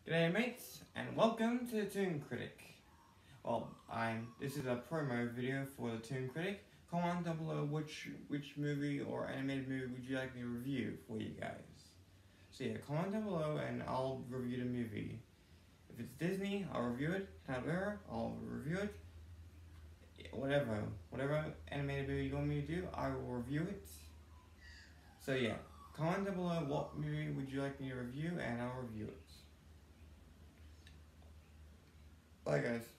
G'day mates, and welcome to the Toon Critic. Well, this is a promo video for the Toon Critic. Comment down below which movie or animated movie would you like me to review for you guys. So yeah, comment down below and I'll review the movie. If it's Disney, I'll review it. Hanna-Barbera, I'll review it. Whatever animated movie you want me to do, I will review it. So yeah, comment down below what movie would you like me to review and I'll review it. Bye guys.